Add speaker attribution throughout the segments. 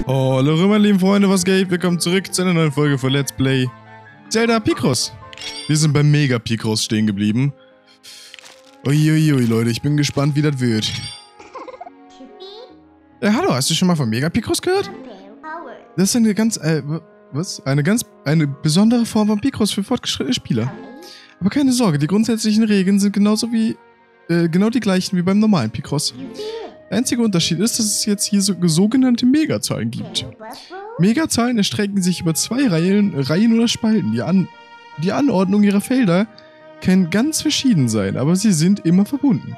Speaker 1: Hallo meine lieben Freunde, was geht? Willkommen zurück zu einer neuen Folge von Let's Play Zelda Picross. Wir sind beim Mega Picross stehen geblieben. Uiuiui, Leute, ich bin gespannt, wie das wird. Hallo, hast du schon mal von Mega Picross gehört? Das ist eine ganz, eine besondere Form von Picross für fortgeschrittene Spieler. Aber keine Sorge, die grundsätzlichen Regeln sind genau die gleichen wie beim normalen Picross. Der einzige Unterschied ist, dass es jetzt hier sogenannte Megazahlen gibt. Megazahlen erstrecken sich über zwei Reihen oder Spalten. Die Anordnung ihrer Felder kann ganz verschieden sein, aber sie sind immer verbunden.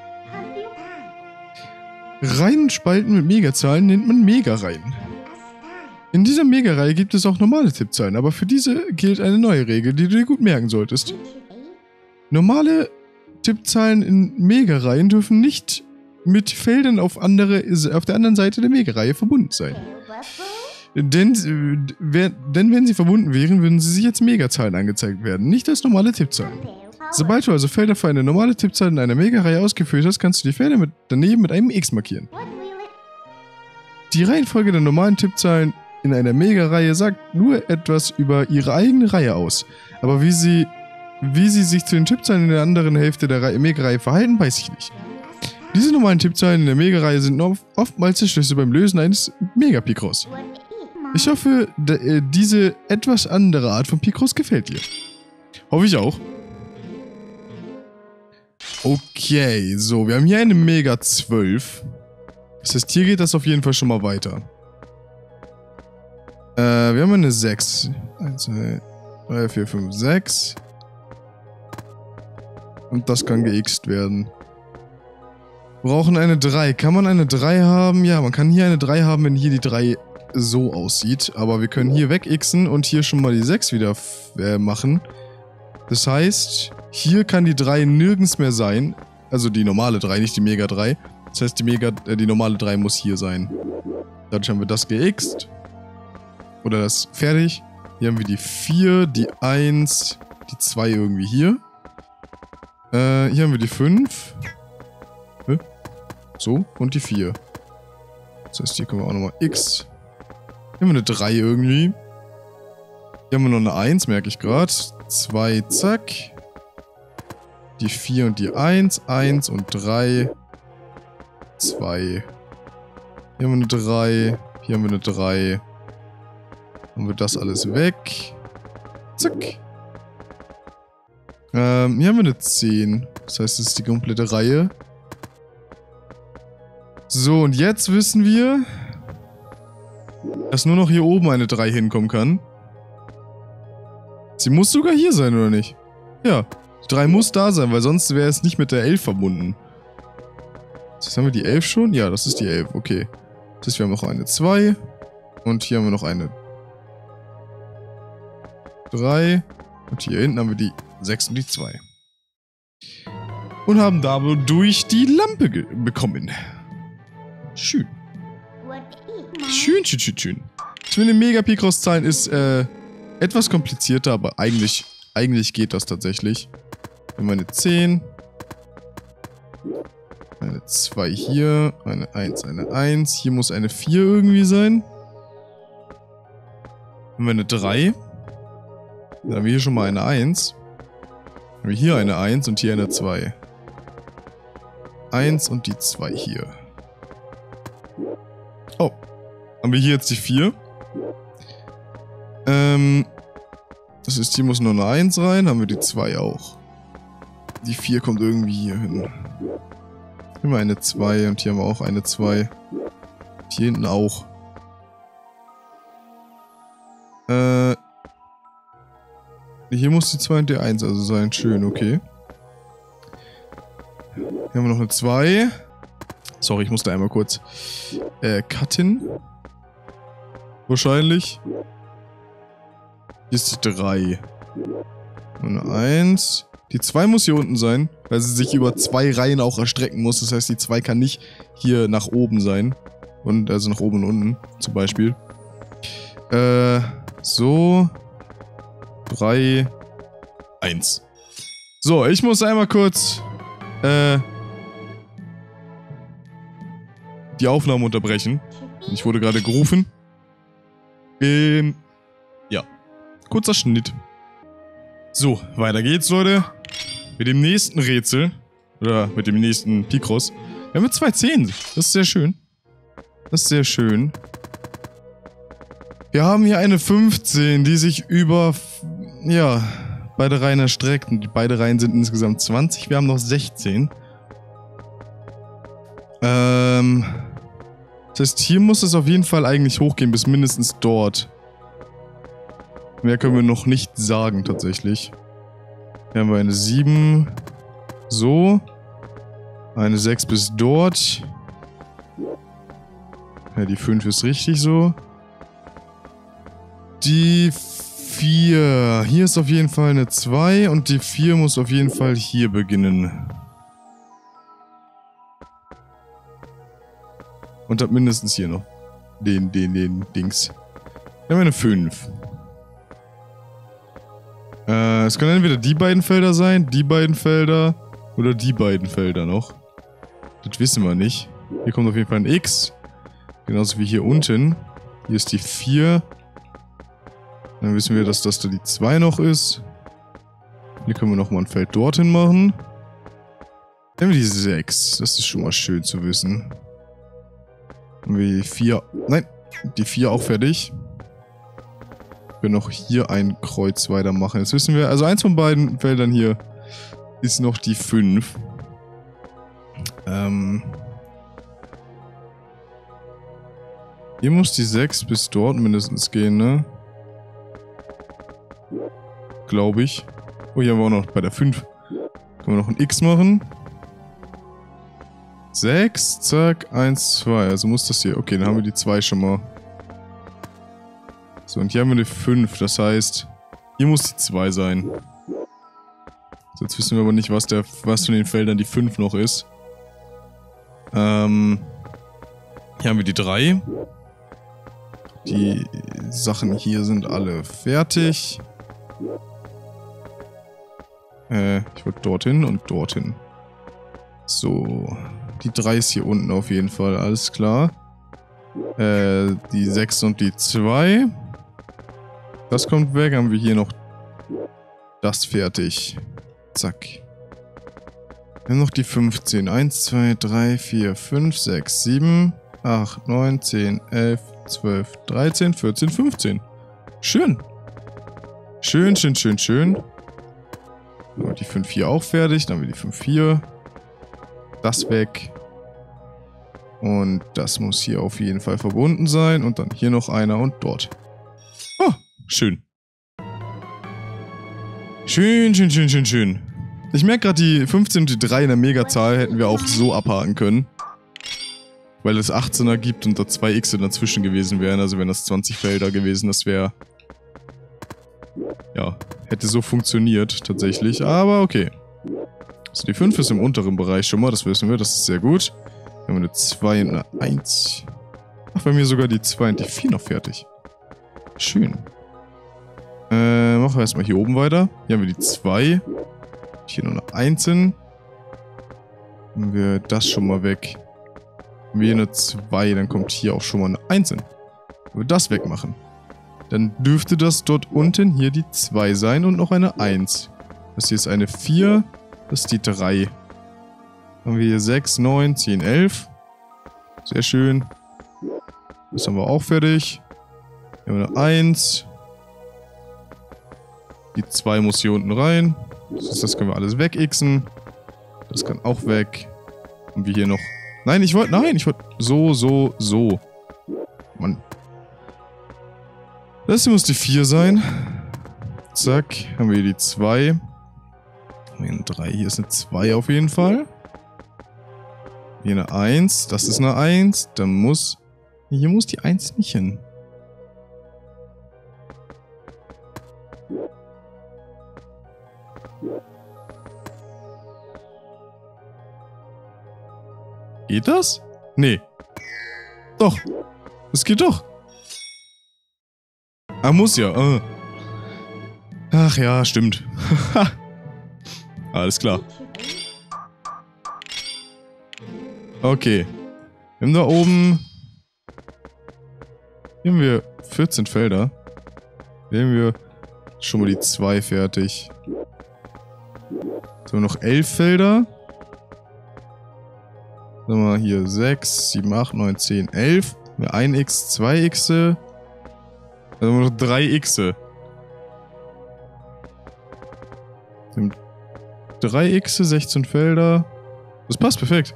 Speaker 1: Reihen und Spalten mit Megazahlen nennt man Megareihen. In dieser Megareihe gibt es auch normale Tippzahlen, aber für diese gilt eine neue Regel, die du dir gut merken solltest. Normale Tippzahlen in Megareihen dürfen nicht mit Feldern auf der anderen Seite der Megareihe verbunden sein. Denn wenn sie verbunden wären, würden sie sich als Megazahlen angezeigt werden, nicht als normale Tippzahlen. Sobald du also Felder für eine normale Tippzahl in einer Megareihe ausgeführt hast, kannst du die Felder daneben mit einem X markieren. Die Reihenfolge der normalen Tippzahlen in einer Megareihe sagt nur etwas über ihre eigene Reihe aus, aber wie sie sich zu den Tippzahlen in der anderen Hälfte der Megareihe verhalten, weiß ich nicht. Diese normalen Tippzahlen in der Megareihe sind oftmals der Schlüssel beim Lösen eines Mega-Picross. Ich hoffe, diese etwas andere Art von Picross gefällt dir. Hoffe ich auch. Okay, so, wir haben hier eine Mega 12. Das heißt, hier geht das auf jeden Fall schon mal weiter. Wir haben eine 6. 1, 2, 3, 4, 5, 6. Und das kann geixt werden. Wir brauchen eine 3. Kann man eine 3 haben? Ja, man kann hier eine 3 haben, wenn hier die 3 so aussieht. Aber wir können hier wegixen und hier schon mal die 6 wieder machen. Das heißt, hier kann die 3 nirgends mehr sein. Also die normale 3, nicht die Mega 3. Das heißt, die normale 3 muss hier sein. Dadurch haben wir das geixt. Oder das fertig. Hier haben wir die 4, die 1, die 2 irgendwie hier. Hier haben wir die 5. So, und die 4. Das heißt, hier können wir auch nochmal X. Hier haben wir eine 3 irgendwie. Hier haben wir noch eine 1, merke ich gerade. 2, zack. Die 4 und die 1. 1 und 3. 2. Hier haben wir eine 3. Hier haben wir eine 3. Haben wir das alles weg. Zack. Hier haben wir eine 10. Das heißt, das ist die komplette Reihe. So, und jetzt wissen wir, dass nur noch hier oben eine 3 hinkommen kann. Sie muss sogar hier sein, oder nicht? Ja, die 3 muss da sein, weil sonst wäre es nicht mit der 11 verbunden. Jetzt haben wir die 11 schon? Ja, das ist die 11, okay. Das heißt, wir haben noch eine 2. Und hier haben wir noch eine 3. Und hier hinten haben wir die 6 und die 2. Und haben dadurch die Lampe bekommen. Schön. Schön. Das mit den Mega-Picross-Zahlen ist etwas komplizierter, aber eigentlich geht das tatsächlich. Wir haben eine 10. Eine 2 hier. Eine 1, eine 1. Hier muss eine 4 irgendwie sein. Haben wir eine 3. Dann haben wir hier schon mal eine 1. Dann haben wir hier eine 1 und hier eine 2. 1 und die 2 hier. Oh. Haben wir hier jetzt die 4. Das ist, hier muss nur eine 1 rein. Haben wir die 2 auch. Die 4 kommt irgendwie hier hin. Hier haben wir eine 2 und hier haben wir auch eine 2. Hier hinten auch. Hier muss die 2 und die 1 also sein. Schön, okay. Hier haben wir noch eine 2. Sorry, ich musste einmal kurz cutten. Wahrscheinlich. Hier ist die 3. Und eine 1. Die 2 muss hier unten sein, weil sie sich über 2 Reihen auch erstrecken muss. Das heißt, die 2 kann nicht hier nach oben sein. Und also nach oben und unten, zum Beispiel. So. 3. 1. So, ich muss einmal kurz die Aufnahme unterbrechen. Ich wurde gerade gerufen. Ja. Kurzer Schnitt. So, weiter geht's, Leute. Mit dem nächsten Rätsel. Oder mit dem nächsten Picross. Wir haben mit 2 10. Das ist sehr schön. Das ist sehr schön. Wir haben hier eine 15, die sich über, ja, beide Reihen erstreckt. Und die beide Reihen sind insgesamt 20. Wir haben noch 16. Das heißt, hier muss es auf jeden Fall eigentlich hochgehen, bis mindestens dort. Mehr können wir noch nicht sagen, tatsächlich. Hier haben wir eine 7. So. Eine 6 bis dort. Ja, die 5 ist richtig so. Die 4. Hier ist auf jeden Fall eine 2 und die 4 muss auf jeden Fall hier beginnen. Und hat mindestens hier noch den Dings. Hier haben wir eine 5. Es können entweder die beiden Felder sein, die beiden Felder oder die beiden Felder noch. Das wissen wir nicht. Hier kommt auf jeden Fall ein X. Genauso wie hier unten. Hier ist die 4. Dann wissen wir, dass das da die 2 noch ist. Hier können wir nochmal ein Feld dorthin machen. Dann haben wir die 6. Das ist schon mal schön zu wissen. Dann haben wir die 4. Nein, die 4 auch fertig. Wir noch hier ein Kreuz weitermachen. Jetzt wissen wir, also eins von beiden Feldern hier ist noch die 5. Hier muss die 6 bis dort mindestens gehen, ne? Glaube ich. Oh, hier haben wir auch noch bei der 5. Können wir noch ein X machen. 6, zack, 1, 2. Also muss das hier. Okay, dann haben wir die 2 schon mal. So, und hier haben wir eine 5. Das heißt, hier muss die 2 sein. So, jetzt wissen wir aber nicht, was von den Feldern die 5 noch ist. Hier haben wir die 3. Die Sachen hier sind alle fertig. Ich wollte dorthin und dorthin. So. Die 3 ist hier unten auf jeden Fall, alles klar. Die 6 und die 2. Das kommt weg, haben wir hier noch das fertig. Zack. Wir haben noch die 15. 1, 2, 3, 4, 5, 6, 7, 8, 9, 10, 11, 12, 13, 14, 15. Schön. Schön, schön, schön, schön. Dann haben wir die 5 hier auch fertig. Dann haben wir die 5 hier. Das weg. Und das muss hier auf jeden Fall verbunden sein. Und dann hier noch einer und dort. Oh, schön. Schön, schön, schön, schön, schön. Ich merke gerade, die 15 und die 3 in der Megazahl hätten wir auch so abhaken können. Weil es 18er gibt und da 2 X dazwischen gewesen wären. Also wenn das 20 Felder gewesen, das wäre... Ja, hätte so funktioniert tatsächlich. Aber okay. Also die 5 ist im unteren Bereich schon mal, das wissen wir, das ist sehr gut. Wir haben eine 2 und eine 1. Ach, bei mir sogar die 2 und die 4 noch fertig. Schön. Machen wir erstmal hier oben weiter. Hier haben wir die 2. Hier noch eine 1 hin. Haben wir das schon mal weg. Haben wir hier eine 2, dann kommt hier auch schon mal eine 1 hin. Wenn wir das wegmachen, dann dürfte das dort unten hier die 2 sein und noch eine 1. Das hier ist eine 4, das ist die 3. Dann haben wir hier 6, 9, 10, 11. Sehr schön. Das haben wir auch fertig. Hier haben wir eine 1. Die 2 muss hier unten rein. Das können wir alles wegixen. Das kann auch weg. Und wir hier noch... Nein, ich wollte... So. Mann. Das hier muss die 4 sein. Zack. Haben wir hier die 2. Haben wir hier eine 3. Hier ist eine 2 auf jeden Fall. Hier eine 1. Das ist eine 1. Dann muss... Hier muss die 1 nicht hin. Geht das? Nee. Doch. Es geht doch. Ah, muss ja. Ach ja, stimmt. Alles klar. Okay. Wir haben da oben Hier haben wir 14 Felder. Hier haben wir schon mal die 2 fertig. So, noch 11 Felder. Sagen wir mal hier 6, 7, 8, 9, 10, 11. 1 X, 2 X. Dann haben wir noch 3 X. 3 X, 16 Felder. Das passt perfekt.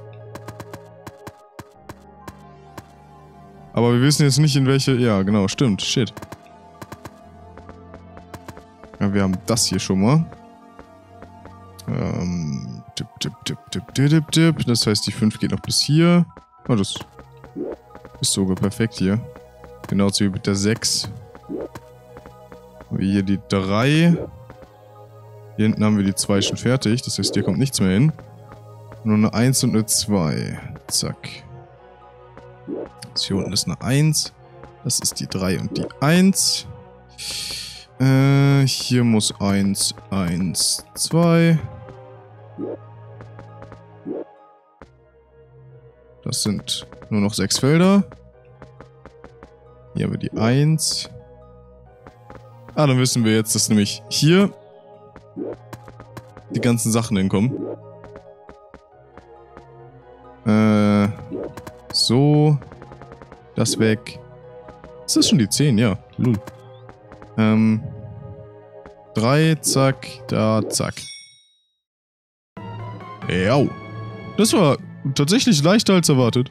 Speaker 1: Aber wir wissen jetzt nicht in welche... Ja, genau, stimmt. Shit. Ja, wir haben das hier schon mal. Das heißt, die 5 geht noch bis hier. Oh, das ist sogar perfekt hier. Genauso wie mit der 6. Hier die 3. Hier hinten haben wir die 2 schon fertig. Das heißt, hier kommt nichts mehr hin. Nur eine 1 und eine 2. Zack. Das hier unten ist eine 1. Das ist die 3 und die 1. Hier muss 1, 1, 2. Das sind nur noch 6 Felder. Hier haben wir die 1. Ah, dann wissen wir jetzt, dass nämlich hier die ganzen Sachen hinkommen. So. Das weg. Ist das schon die 10? Ja. Lul. 3, zack, da, zack. Ja. Das war tatsächlich leichter als erwartet.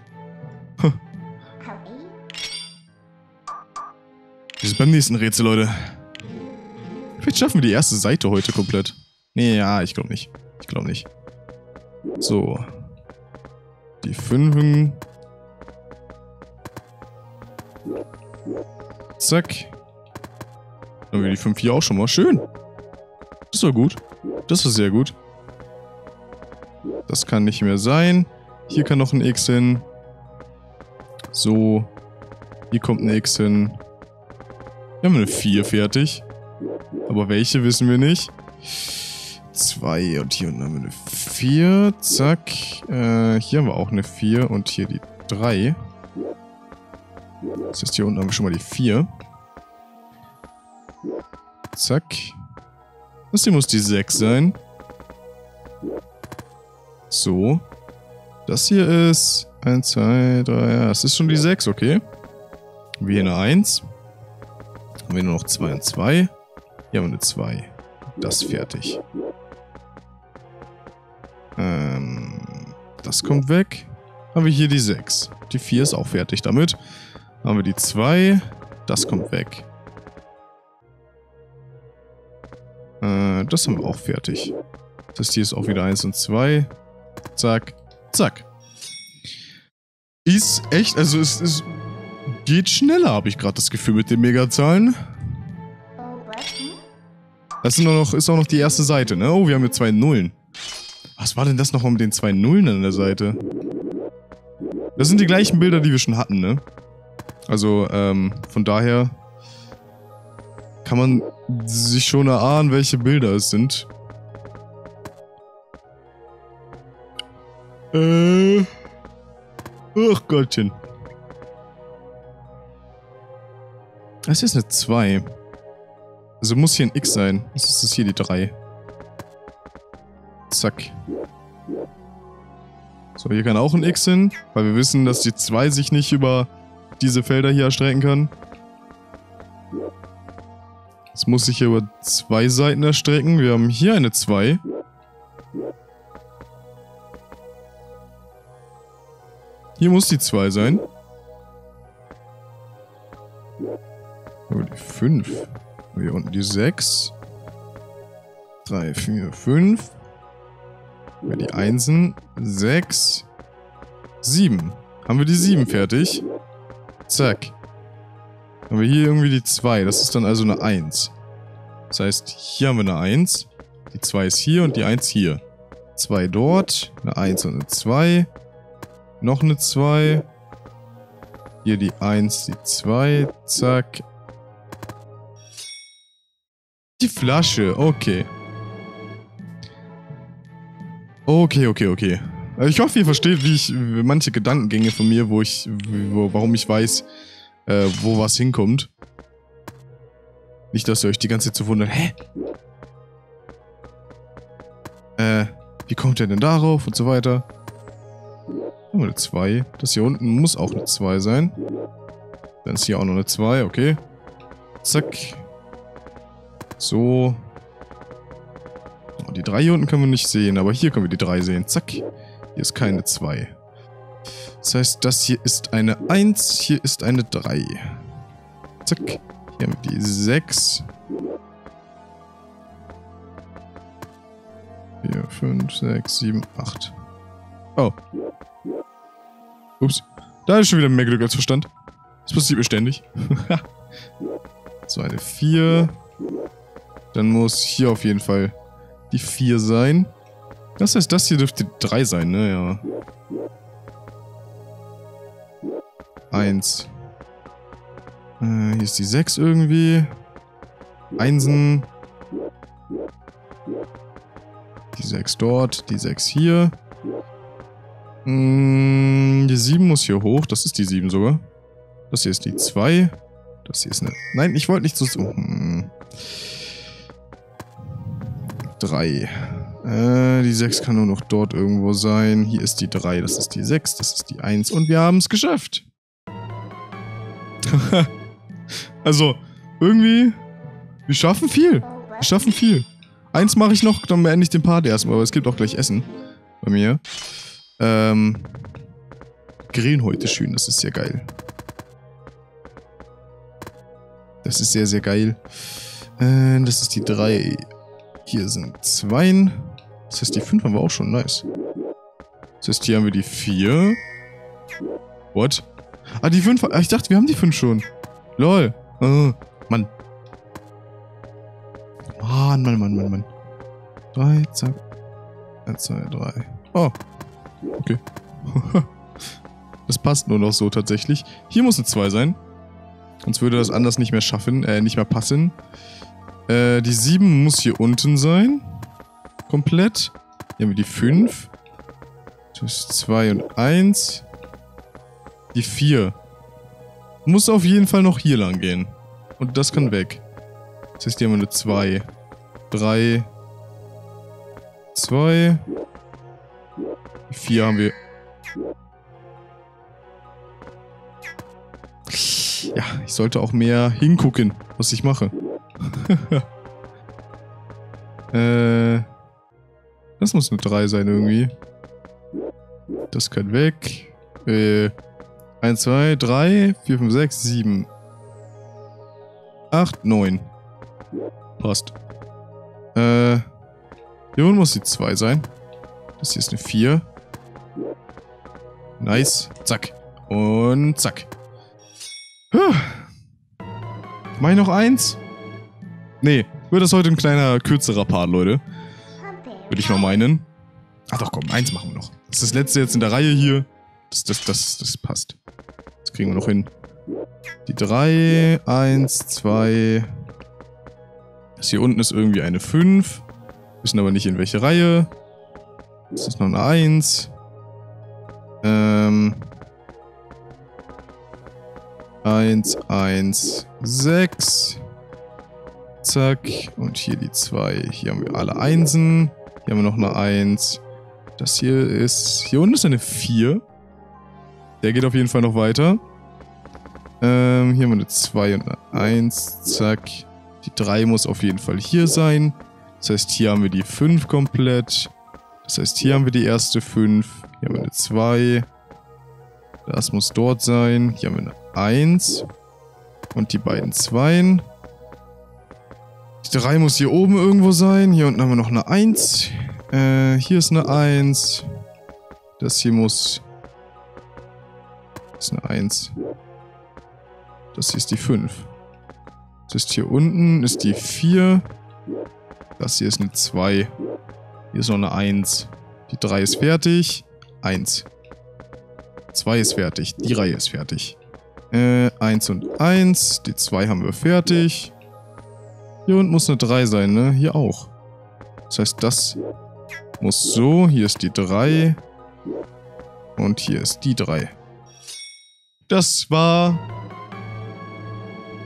Speaker 1: Wir sind beim nächsten Rätsel, Leute. Vielleicht schaffen wir die erste Seite heute komplett. Nee, ja, ich glaube nicht. Ich glaube nicht. So. Die 5. Zack. Dann haben wir die 5 hier auch schon mal. Schön. Das war gut. Das war sehr gut. Das kann nicht mehr sein. Hier kann noch ein X hin. So. Hier kommt ein X hin. Hier haben wir eine 4 fertig. Aber welche wissen wir nicht. 2 und hier unten haben wir eine 4. Zack. Hier haben wir auch eine 4 und hier die 3. Das heißt, hier unten haben wir schon mal die 4. Zack. Das hier muss die 6 sein. So. Das hier ist 1, 2, 3, ja, das ist schon die 6, okay. Haben wir hier eine 1. Haben wir nur noch 2 und 2. Hier haben wir eine 2. Das ist fertig. Das kommt weg. Haben wir hier die 6. Die 4 ist auch fertig damit. Haben wir die 2. Das kommt weg. Das haben wir auch fertig. Das hier ist auch wieder 1 und 2. Zack. Zack. Ist echt, also es geht schneller, habe ich gerade das Gefühl mit den Megazahlen. Das ist auch noch die erste Seite, ne? Oh, wir haben hier 2 Nullen. Was war denn das nochmal mit den 2 Nullen an der Seite? Das sind die gleichen Bilder, die wir schon hatten, ne? Also, von daher kann man sich schon erahnen, welche Bilder es sind. Ach Gottchen. Das ist eine 2. Also muss hier ein X sein. Das ist das hier die 3. Zack. So, hier kann auch ein X hin, weil wir wissen, dass die 2 sich nicht über diese Felder hier erstrecken kann. Es muss sich hier über 2 Seiten erstrecken. Wir haben hier eine 2. Hier muss die 2 sein. Aber die 5. Hier unten die 6. 3, 4, 5. Hier die 1. 6. 7. Haben wir die 7 fertig? Zack. Haben wir hier irgendwie die 2. Das ist dann also eine 1. Das heißt, hier haben wir eine 1. Die 2 ist hier und die 1 hier. 2 dort. Eine 1 und eine 2. Noch eine 2. Hier die 1, die 2. Zack. Die Flasche. Okay. Okay. Ich hoffe, ihr versteht, wie manche Gedankengänge von mir, warum ich weiß, wo was hinkommt. Nicht, dass ihr euch die ganze Zeit so wundert, hä? Wie kommt der denn darauf und so weiter? Haben wir eine 2. Das hier unten muss auch eine 2 sein. Dann ist hier auch noch eine 2, okay. Zack. So. Oh, die 3 hier unten können wir nicht sehen, aber hier können wir die 3 sehen. Zack. Hier ist keine 2. Das heißt, das hier ist eine 1, hier ist eine 3. Zack. Hier haben wir die 6. 4, 5, 6, 7, 8. Oh. Ups. Da ist schon wieder mehr Glück als Verstand. Das passiert mir ständig. So, eine 4. Dann muss hier auf jeden Fall die 4 sein. Das heißt, das hier dürfte 3 sein, ne? Ja. 1. Hier ist die 6 irgendwie. Einsen. Die 6 dort, die 6 hier. Die 7 muss hier hoch. Das ist die 7 sogar. Das hier ist die 2. Das hier ist eine... Nein, ich wollte nicht so... 3. Die 6 kann nur noch dort irgendwo sein. Hier ist die 3. Das ist die 6. Das ist die 1. Und wir haben es geschafft. Also, irgendwie... Wir schaffen viel. Wir schaffen viel. Eins mache ich noch, dann beende ich den Part erstmal. Aber es gibt auch gleich Essen. Bei mir. Grillen heute schön. Das ist sehr geil. Das ist sehr, sehr geil. Das ist die 3. Hier sind 2. Das heißt, die 5 haben wir auch schon. Nice. Das heißt, hier haben wir die 4. What? Ah, die 5. Ich dachte, wir haben die 5 schon. Lol. Oh, Mann. Mann. 3, zack. 1, 2, 3. Oh. Okay. Das passt nur noch so tatsächlich. Hier muss eine 2 sein. Sonst würde das anders nicht mehr schaffen, nicht mehr passen. Die 7 muss hier unten sein. Komplett. Hier haben wir die 5. Das ist 2 und 1. Die 4. Muss auf jeden Fall noch hier lang gehen. Und das kann weg. Das heißt, hier haben wir eine 2. 3. 2. Die 4 haben wir... Ja, ich sollte auch mehr hingucken, was ich mache. Das muss eine 3 sein irgendwie. Das kann weg. 1, 2, 3, 4, 5, 6, 7. 8, 9. Passt. Hier unten muss die 2 sein. Das hier ist eine 4. Nice. Zack. Und zack. Mach ich noch 1? Nee, wird das heute ein kleiner, kürzerer Part, Leute. Würde ich mal meinen. Ach doch, komm, 1 machen wir noch. Das ist das letzte jetzt in der Reihe hier. Das passt. Das kriegen wir noch hin. Die 3, 1, 2. Das hier unten ist irgendwie eine 5. Wissen aber nicht in welche Reihe. Das ist noch eine 1. 1, 1, 6. Zack. Und hier die 2. Hier haben wir alle Einsen. Hier haben wir noch eine 1. Das hier ist... Hier unten ist eine 4. Der geht auf jeden Fall noch weiter. Hier haben wir eine 2 und eine 1. Zack. Die 3 muss auf jeden Fall hier sein. Das heißt, hier haben wir die 5 komplett. Das heißt, hier haben wir die erste 5. Hier haben wir eine 2. Das muss dort sein. Hier haben wir eine 1. Und die beiden 2. Die 3 muss hier oben irgendwo sein. Hier unten haben wir noch eine 1. Hier ist eine 1. Das hier muss... Das ist eine 1. Das hier ist die 5. Das ist hier unten ist die 4. Das hier ist eine 2. Hier ist noch eine 1. Die 3 ist fertig. 1. 2 ist fertig. Die Reihe ist fertig. 1 und 1. Die 2 haben wir fertig. Hier unten muss eine 3 sein, ne? Hier auch. Das heißt, das muss so. Hier ist die 3. Und hier ist die 3. Das war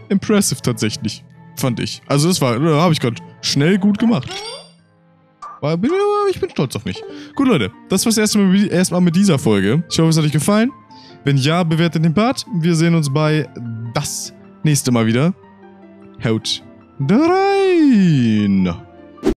Speaker 1: impressive tatsächlich. Fand ich. Also das habe ich gerade schnell gut gemacht. Ich bin stolz auf mich. Gut, Leute, das war's erstmal mit dieser Folge. Ich hoffe, es hat euch gefallen. Wenn ja, bewertet den Part. Wir sehen uns bei das nächste Mal wieder. Haut rein!